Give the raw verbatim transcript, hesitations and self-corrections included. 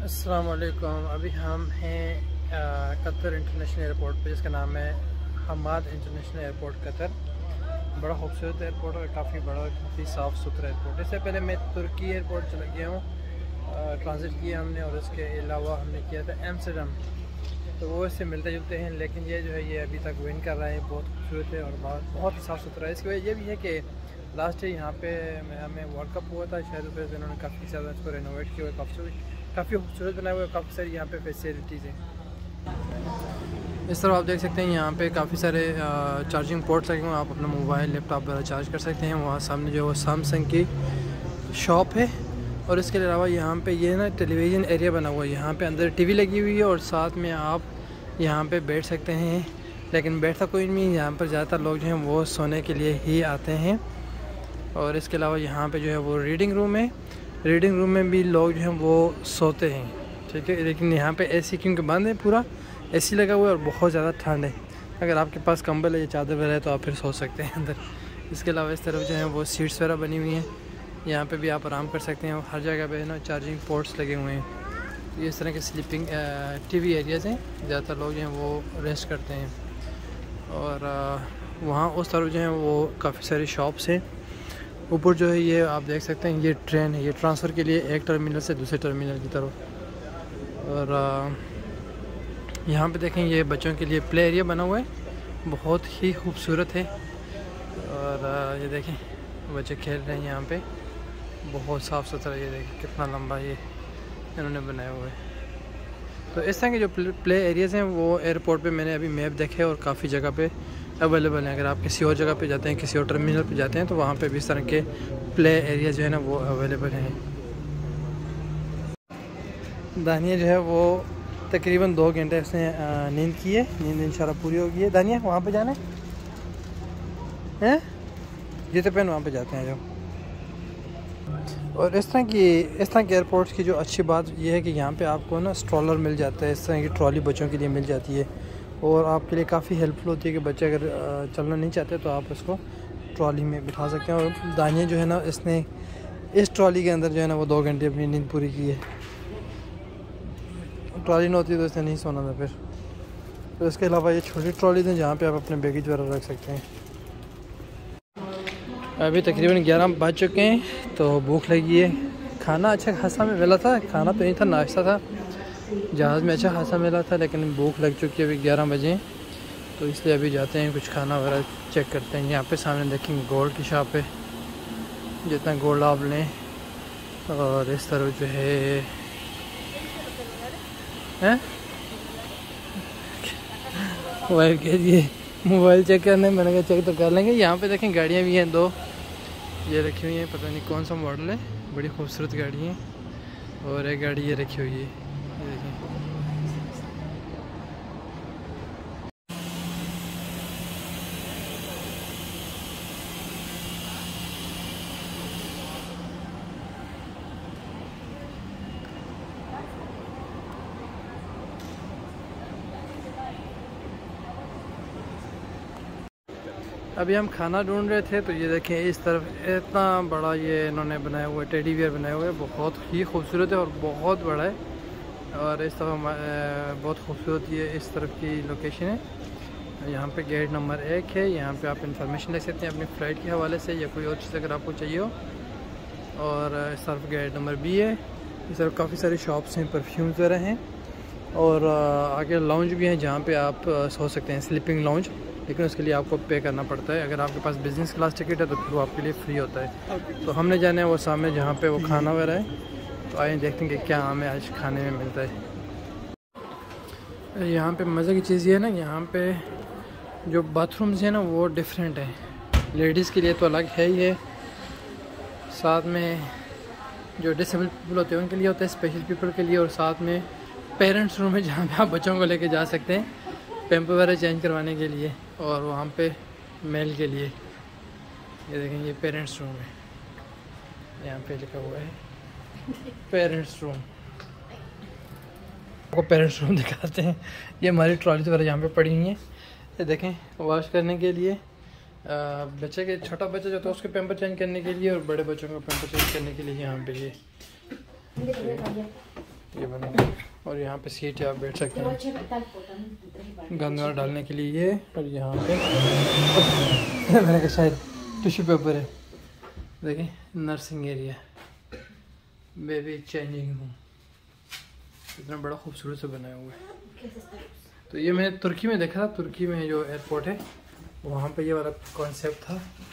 अस्सलाम वालेकुम। अभी हम हैं कतर इंटरनेशनल एयरपोर्ट पे, जिसका नाम है हमाद इंटरनेशनल एयरपोर्ट कतर। बड़ा खूबसूरत एयरपोर्ट और काफ़ी बड़ा और काफ़ी साफ़ सुथरा एयरपोर्ट। इससे पहले मैं तुर्की एयरपोर्ट चला गया हूँ, ट्रांजिट किया हमने, और उसके अलावा हमने किया था एम्स्टर्डम। तो वो इससे मिलते जुलते हैं, लेकिन ये जो है ये अभी तक विन कर रहा है। बहुत खूबसूरत है और बहुत बहुत ही साफ़ सुथरा है। इसकी वजह ये भी है कि लास्ट ईयर यहाँ पे हमें वर्ल्ड कप हुआ था शायद, फिर इन्होंने काफ़ी ज़्यादा इसको रेनोवेट किया हुआ, काफ़ी काफ़ी खूबसूरत बनाया हुआ है। काफ़ी सारी यहाँ पे फैसिलिटीज़ हैं। इस तरह आप देख सकते हैं यहाँ पे काफ़ी सारे चार्जिंग पोर्ट्स लगे हुए हैं। आप अपना मोबाइल लैपटॉप वगैरह चार्ज कर सकते हैं। वहाँ सामने जो है सैमसंग की शॉप है, और इसके अलावा यहाँ पे ये ना टेलीविज़न एरिया बना हुआ है। यहाँ पे अंदर टीवी लगी हुई है और साथ में आप यहाँ पे बैठ सकते हैं, लेकिन बैठता कोई नहीं। यहाँ पर ज़्यादातर लोग जो हैं वो सोने के लिए ही आते हैं। और इसके अलावा यहाँ पे जो है वो रीडिंग रूम है। रीडिंग रूम में भी लोग जो हैं वो सोते हैं, ठीक है। लेकिन यहाँ पे एसी क्योंकि बंद है, पूरा एसी लगा हुआ है और बहुत ज़्यादा ठंड है। अगर आपके पास कंबल है या चादर वगैरह है तो आप फिर सो सकते हैं अंदर। इसके अलावा इस तरफ जो है वो सीट्स वगैरह बनी हुई हैं, यहाँ पे भी आप आराम कर सकते हैं। हर जगह पे ना चार्जिंग पोर्ट्स लगे हुए हैं। ये इस तरह के स्लीपिंग टीवी एरियाज़ हैं, ज़्यादातर लोग जो हैं वो रेस्ट करते हैं। और वहाँ उस तरफ जो है वो काफ़ी सारी शॉप्स हैं। ऊपर जो है ये आप देख सकते हैं ये ट्रेन है, ये ट्रांसफ़र के लिए एक टर्मिनल से दूसरे टर्मिनल की तरफ। और यहाँ पे देखें ये बच्चों के लिए प्ले एरिया बना हुआ है, बहुत ही खूबसूरत है। और ये देखें बच्चे खेल रहे हैं यहाँ पे, बहुत साफ़ सुथरा। ये देखें कितना लंबा ये इन्होंने बनाया हुआ है। तो इस तरह के जो प्ले एरियाज़ हैं वो एयरपोर्ट पे मैंने अभी मैप देखे और काफ़ी जगह पे अवेलेबल हैं। अगर आप किसी और जगह पे जाते हैं, किसी और टर्मिनल पे जाते हैं, तो वहाँ पे भी इस तरह के प्ले एरिया जो है ना वो अवेलेबल हैं। दानिया जो है वो तकरीबन दो घंटे उसने नींद की है, नींद इंशाल्लाह पूरी होगी है। दानिया वहाँ पे जाना है, जूते पहन वहाँ पे जाते हैं जो। और इस तरह की इस तरह के एयरपोर्ट्स की जो अच्छी बात यह है कि यहाँ पे आपको ना स्ट्रॉलर मिल जाता है, इस तरह की ट्रॉली बच्चों के लिए मिल जाती है, और आपके लिए काफ़ी हेल्पफुल होती है कि बच्चे अगर चलना नहीं चाहते तो आप उसको ट्रॉली में बिठा सकते हैं। और दानिया जो है ना इसने इस ट्रॉली के अंदर जो है ना वो दो घंटे अपनी नींद पूरी की है। ट्रॉली न होती तो इसने नहीं सोना था फिर। तो इसके अलावा ये छोटी ट्रॉली थी जहाँ पे आप अपने बैगेज वगैरह रख सकते हैं। अभी तकरीबन ग्यारह बज चुके हैं, तो भूख लगी है। खाना अच्छा खासा में मिला था, खाना तो नहीं था, नाश्ता था जहाज़ में अच्छा खासा मिला था, लेकिन भूख लग चुकी है। अभी ग्यारह बजे, तो इसलिए अभी जाते हैं कुछ खाना वगैरह चेक करते हैं। यहाँ पे सामने देखेंगे गोल्ड की शॉप है, जितना गोल्ड आप लें। और इस तरह जो है हैं वाइफ कह दिए मोबाइल चेक करने, मैंने कहा चेक तो कर लेंगे। यहाँ पे देखें गाड़ियाँ भी हैं, दो ये रखी हुई हैं, पता नहीं कौन सा मॉडल है, बड़ी खूबसूरत गाड़ी है। और एक गाड़ी ये रखी हुई है, ये देखें। अभी हम खाना ढूंढ रहे थे, तो ये देखें इस तरफ इतना बड़ा ये इन्होंने बनाया हुआ है, टेडी बियर बनाया हुआ है, बहुत ही खूबसूरत है और बहुत बड़ा है। और इस तरफ बहुत खूबसूरत ये इस तरफ की लोकेशन है। यहाँ पे गेट नंबर एक है, यहाँ पे आप इंफॉर्मेशन ले सकते हैं अपनी फ़्लाइट के हवाले से या कोई और चीज़ अगर आपको चाहिए हो। और इस तरफ गेट नंबर बी है। इस तरफ काफ़ी सारी शॉप्स हैं, परफ्यूम्स वगैरह हैं, और आगे लाउंज भी हैं जहाँ पे आप सो सकते हैं, स्लीपिंग लाउंज, लेकिन उसके लिए आपको पे करना पड़ता है। अगर आपके पास बिज़नेस क्लास टिकट है तो फिर वो आपके लिए फ्री होता है। तो हमने जाना है वो सामने जहाँ पे वो खाना वगैरह है, तो आइए देखते हैं कि क्या हमें आज खाने में मिलता है। यहाँ पे मज़े की चीज़ ये है ना, यहाँ पे जो बाथरूम्स हैं ना वो डिफरेंट हैं। लेडीज़ के लिए तो अलग है ही है, साथ में जो डिसेबल पीपल होते हैं उनके लिए होता है, स्पेशल पीपल के लिए। और साथ में पेरेंट्स रूम है जहाँ पे आप बच्चों को लेके जा सकते हैं पैम्पर वगैरह चेंज करवाने के लिए, और वहाँ पे मेल के लिए। ये देखें ये पेरेंट्स रूम है, यहाँ पे लिखा हुआ है पेरेंट्स रूम। आपको पेरेंट्स रूम दिखाते हैं। ये हमारी ट्रॉली वगैरह यहाँ पे पड़ी हुई हैं, ये देखें वॉश करने के लिए। बच्चे के छोटा बच्चा जो था उसके पैम्पर चेंज करने के लिए, और बड़े बच्चों का पैम्पर चेंज करने के लिए यहाँ पे ये ये बना और यहाँ पे सीट है, आप बैठ सकते हैं गंदवा डालने के लिए ये। और यहाँ पे मैंने कहा शायद टिश्यू पेपर है। देखिए nursing area, baby changing room, इतना बड़ा खूबसूरत से बनाया हुआ है। तो ये मैंने तुर्की में देखा था, तुर्की में जो एयरपोर्ट है वहाँ पे ये वाला कॉन्सेप्ट था।